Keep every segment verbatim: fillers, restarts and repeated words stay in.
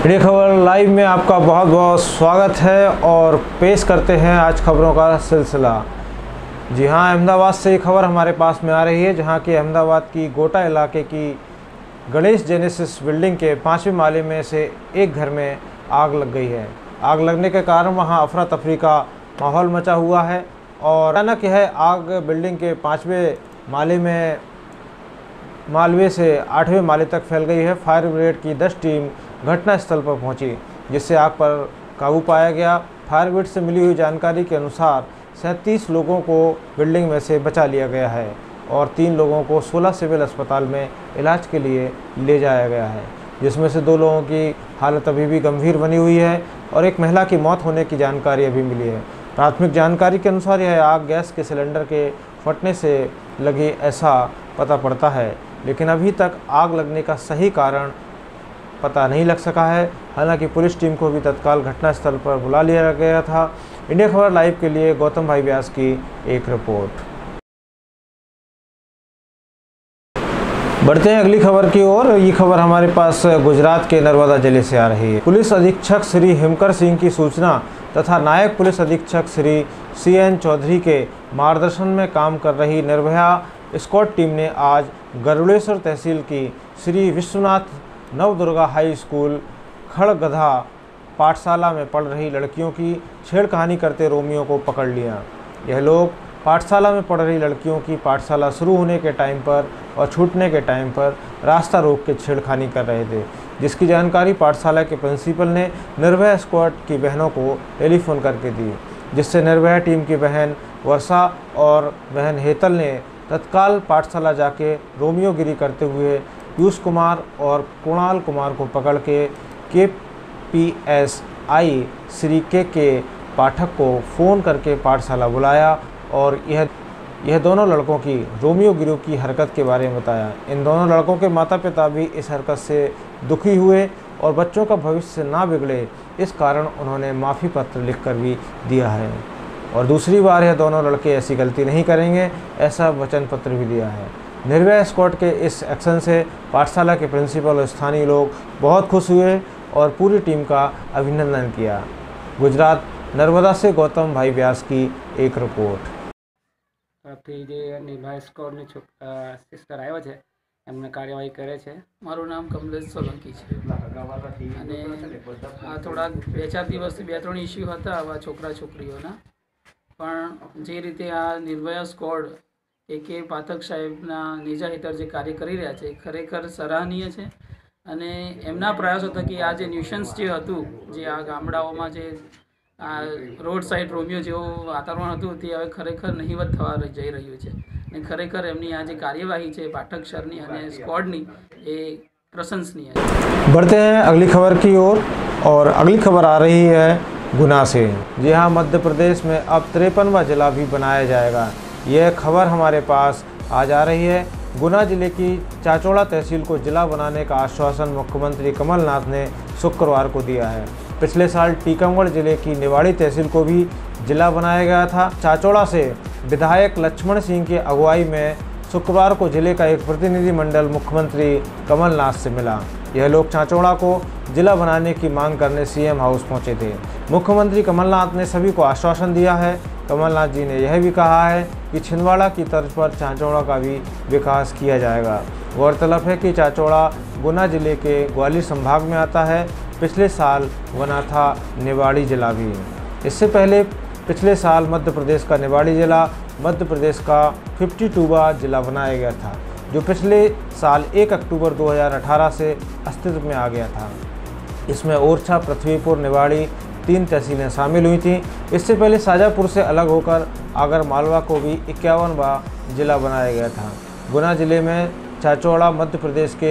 India खबर live में आपका बहुत बहुत स्वागत है और पेश करते हैं आज खबरों का सिलसिला। जी हां, अहमदाबाद से ये खबर हमारे पास में आ रही है, जहां की अहमदाबाद की गोटा इलाके की गणेश जेनेसिस बिल्डिंग के पाँचवें माले में से एक घर में आग लग गई है। आग लगने के कारण वहां अफरा तफरी का माहौल मचा हुआ है और अचानक यह आग बिल्डिंग के पाँचवें माले में मालवे से आठवें माले तक फैल गई है। फायर ब्रिगेड की दस टीम घटनास्थल पर पहुंची, जिससे आग पर काबू पाया गया। फायर ब्रिगेड से मिली हुई जानकारी के अनुसार सैंतीस लोगों को बिल्डिंग में से बचा लिया गया है और तीन लोगों को सोलह सिविल अस्पताल में इलाज के लिए ले जाया गया है, जिसमें से दो लोगों की हालत अभी भी गंभीर बनी हुई है और एक महिला की मौत होने की जानकारी अभी मिली है। प्राथमिक जानकारी के अनुसार यह आग गैस के सिलेंडर के फटने से लगी ऐसा पता पड़ता है, लेकिन अभी तक आग लगने का सही कारण पता नहीं लग सका है। हालांकि पुलिस टीम को भी तत्काल घटनास्थल पर बुला लिया गया था। इंडिया खबर लाइव के लिए गौतम भाई व्यास की एक रिपोर्ट। बढ़ते हैं अगली खबर की ओर। ये खबर हमारे पास गुजरात के नर्मदा जिले से आ रही है। पुलिस अधीक्षक श्री हिमकर सिंह की सूचना तथा नायक पुलिस अधीक्षक श्री सी एन चौधरी के मार्गदर्शन में काम कर रही निर्भया स्क्वाड टीम ने आज गरुड़ेश्वर तहसील की श्री विश्वनाथ नवदुर्गा हाई स्कूल खड़गधा पाठशाला में पढ़ रही लड़कियों की छेड़खानी करते रोमियों को पकड़ लिया। यह लोग पाठशाला में पढ़ रही लड़कियों की पाठशाला शुरू होने के टाइम पर और छूटने के टाइम पर रास्ता रोक के छेड़खानी कर रहे थे, जिसकी जानकारी पाठशाला के प्रिंसिपल ने निर्भया स्क्वाड की बहनों को टेलीफोन करके दी, जिससे निर्भया टीम की बहन वर्षा और बहन हेतल ने तत्काल पाठशाला जाके रोमियोगिरी करते हुए पीयूष कुमार और कुणाल कुमार को पकड़ के के पी एस आई श्री के के पाठक को फ़ोन करके पाठशाला बुलाया और यह यह दोनों लड़कों की रोमियोगिरी की हरकत के बारे में बताया। इन दोनों लड़कों के माता पिता भी इस हरकत से दुखी हुए और बच्चों का भविष्य ना बिगड़े, इस कारण उन्होंने माफ़ी पत्र लिखकर भी दिया है और दूसरी बार यह दोनों लड़के ऐसी गलती नहीं करेंगे, ऐसा वचन पत्र भी दिया है। निर्भया स्क्वाड के इस एक्शन से पाठशाला के प्रिंसिपल और स्थानीय लोग बहुत खुश हुए और पूरी टीम का अभिनंदन किया। गुजरात नर्मदा से गौतम भाई व्यास की एक रिपोर्ट। આપી જે નિર્ભયા સ્કોડની સિસ્ટર આવ્યા છે એમને કાર્યવાહી કરે છે। મારું નામ કમલેશ સોલંકી છે અને આ થોડા બે ચાર દિવસથી બે ત્રણ ઇસ્યુ હતા આવા છોકરા છોકરીઓના, પણ જે રીતે આ નિર્ભયા સ્કોડ એ કે પાઠક સાહેબના નેજા હેઠળ જે કાર્ય કરી રહ્યા છે ખરેખર સરાહનીય છે અને એમના પ્રયાસો થકી આ જે ન્યુસન્સ જે હતું, જે આ ગામડાઓમાં જે આ રોડ સાઈડ રોમિયો જેવું વાતાવરણ હતું તે હવે ખરેખર નહીવત થવા જઈ રહ્યું છે અને ખરેખર એમની આ જે કાર્યવાહી છે પાઠક સરની અને સ્ક્વોડની એ प्रशंसनीय है। बढ़ते हैं अगली खबर की ओर और, और अगली खबर आ रही है गुना से। जी हाँ, मध्य प्रदेश में अब तिरपनवा जिला भी बनाया जाएगा। यह खबर हमारे पास आज आ रही है। गुना जिले की चाचौड़ा तहसील को जिला बनाने का आश्वासन मुख्यमंत्री कमलनाथ ने शुक्रवार को दिया है। पिछले साल टीकमगढ़ जिले की निवाड़ी तहसील को भी जिला बनाया गया था। चाचौड़ा से विधायक लक्ष्मण सिंह की अगुवाई में शुक्रवार को जिले का एक प्रतिनिधिमंडल मुख्यमंत्री कमलनाथ से मिला। यह लोग चाचौड़ा को जिला बनाने की मांग करने सीएम हाउस पहुंचे थे। मुख्यमंत्री कमलनाथ ने सभी को आश्वासन दिया है। कमलनाथ जी ने यह भी कहा है कि छिंदवाड़ा की तर्ज पर चाचौड़ा का भी विकास किया जाएगा। गौरतलब है कि चाचौड़ा गुना जिले के ग्वालियर संभाग में आता है। पिछले साल बना था निवाड़ी जिला भी। इससे पहले पिछले साल मध्य प्रदेश का निवाड़ी जिला मध्य प्रदेश का बावन जिला बनाया गया था, जो पिछले साल एक अक्टूबर दो हज़ार अठारह से अस्तित्व में आ गया था। इसमें ओरछा, पृथ्वीपुर, निवाड़ी तीन तहसीलें शामिल हुई थीं। इससे पहले शाजापुर से अलग होकर आगर मालवा को भी इक्यावनवा जिला बनाया गया था। गुना जिले में चाचौड़ा मध्य प्रदेश के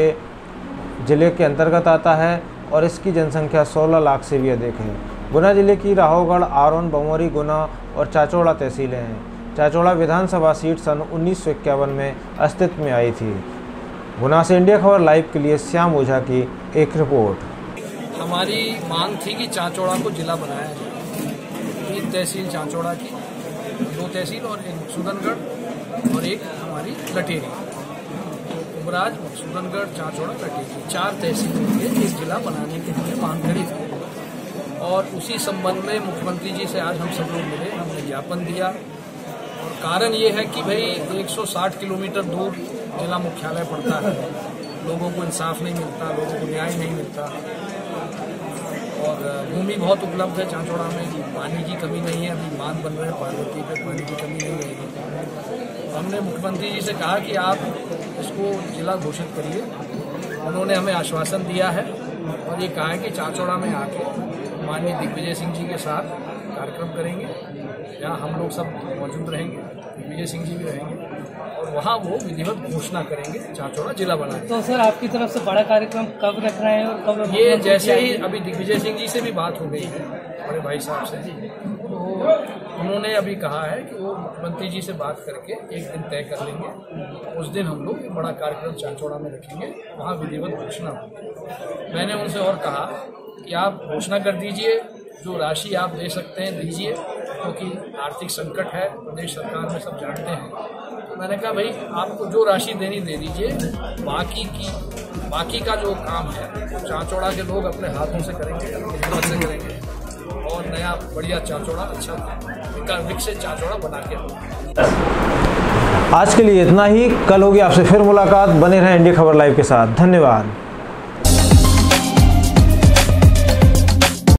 ज़िले के अंतर्गत आता है और इसकी जनसंख्या सोलह लाख से भी अधिक है। गुना जिले की राहोगढ़, आरोन, बमोरी, गुना और चाचौड़ा तहसीलें हैं। चाचौड़ा विधानसभा सीट सन उन्नीस सौ इक्यावन में अस्तित्व में आई थी। गुना से इंडिया खबर लाइव के लिए श्याम ओझा की एक रिपोर्ट। हमारी मांग थी कि चाचौड़ा को जिला बनाया जाए। तीन तहसील चाचौड़ा की, दो तहसील और एक सुदनगढ़ और एक हमारी लटेरी। दुबराज, मकसूदनगढ़, चाचौड़ा, कटेची चार तहसीलों के एक जिला बनाने की हमने मांग करी थी और उसी संबंध में मुख्यमंत्री जी से आज हम सब लोग मिले, हमने ज्ञापन दिया। और कारण ये है कि भाई एक सौ साठ किलोमीटर दूर जिला मुख्यालय पड़ता है, लोगों को इंसाफ नहीं मिलता, लोगों को न्याय नहीं मिलता और भूमि बहुत उपलब्ध है चाचौड़ा में, पानी की कमी नहीं है, अभी बांध बन रहे हैं पार्वती पे, पानी की कमी नहीं रहेगी। हमने मुख्यमंत्री जी से कहा कि आप इसको जिला घोषित करिए। उन्होंने हमें आश्वासन दिया है और ये कहा है कि चाचौड़ा में आके माननीय दिग्विजय सिंह जी के साथ कार्यक्रम करेंगे, जहाँ हम लोग सब मौजूद रहेंगे, दिग्विजय सिंह जी भी रहेंगे और वहाँ वो विधिवत घोषणा करेंगे चाचौड़ा जिला बनाने। तो सर आपकी तरफ से बड़ा कार्यक्रम कब रख रहे हैं और कब? ये जैसे ही अभी दिग्विजय सिंह जी से भी बात हो गई है, बड़े भाई साहब से, तो उन्होंने अभी कहा है कि वो मुख्यमंत्री जी से बात करके एक दिन तय कर लेंगे, उस दिन हम लोग एक बड़ा कार्यक्रम चाचौड़ा में रखेंगे, वहाँ विधिवत घोषणा होगी। मैंने उनसे और कहा कि आप घोषणा कर दीजिए, जो राशि आप दे सकते हैं दीजिए, क्योंकि तो आर्थिक संकट है प्रदेश सरकार में, सब जानते हैं। तो मैंने कहा भाई आपको जो राशि देनी दे दीजिए, बाकी की बाकी का जो काम है वो चाचौड़ा के लोग अपने हाथों से करेंगे, अपनी हिम्मत से करेंगे और नया बढ़िया चाचौड़ा, अच्छा विकसित चाचौड़ा बना के। आज के लिए इतना ही, कल होगी आपसे फिर मुलाकात। बने रहें इंडिया खबर लाइव के साथ। धन्यवाद।